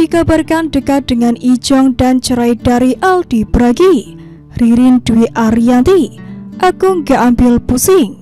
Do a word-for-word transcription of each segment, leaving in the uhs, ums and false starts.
dikabarkan dekat dengan Ijong dan cerai dari Aldi Bragi. Ririn Dwi Ariyanti, aku gak ambil pusing.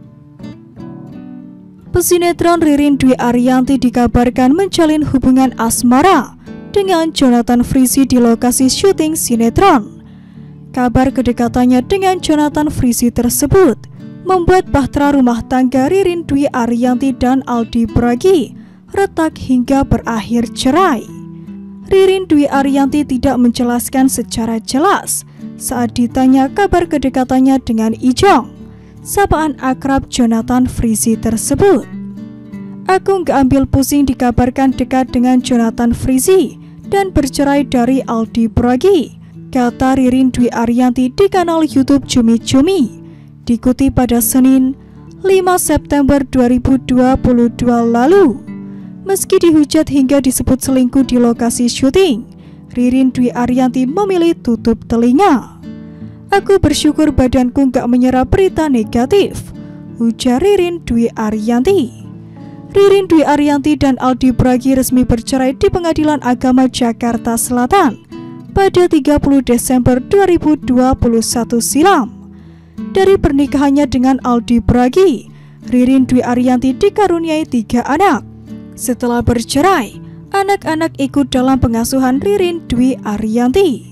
Pesinetron Ririn Dwi Ariyanti dikabarkan menjalin hubungan asmara dengan Jonathan Frizzy di lokasi syuting sinetron. Kabar kedekatannya dengan Jonathan Frizzy tersebut membuat bahtera rumah tangga Ririn Dwi Ariyanti dan Aldi Bragi retak hingga berakhir cerai. Ririn Dwi Ariyanti tidak menjelaskan secara jelas saat ditanya kabar kedekatannya dengan Ijong, sapaan akrab Jonathan Frizzy tersebut. Aku gak ambil pusing dikabarkan dekat dengan Jonathan Frizzy dan bercerai dari Aldi Bragi, kata Ririn Dwi Ariyanti di kanal YouTube Cumi Cumi, dikutip pada Senin lima September dua ribu dua puluh dua lalu. Meski dihujat hingga disebut selingkuh di lokasi syuting, Ririn Dwi Ariyanti memilih tutup telinga. Aku bersyukur badanku gak menyerap berita negatif, ujar Ririn Dwi Ariyanti. Ririn Dwi Ariyanti dan Aldi Bragi resmi bercerai di Pengadilan Agama Jakarta Selatan pada tiga puluh Desember dua ribu dua puluh satu silam. Dari pernikahannya dengan Aldi Bragi, Ririn Dwi Ariyanti dikaruniai tiga anak. Setelah bercerai, anak-anak ikut dalam pengasuhan Ririn Dwi Ariyanti.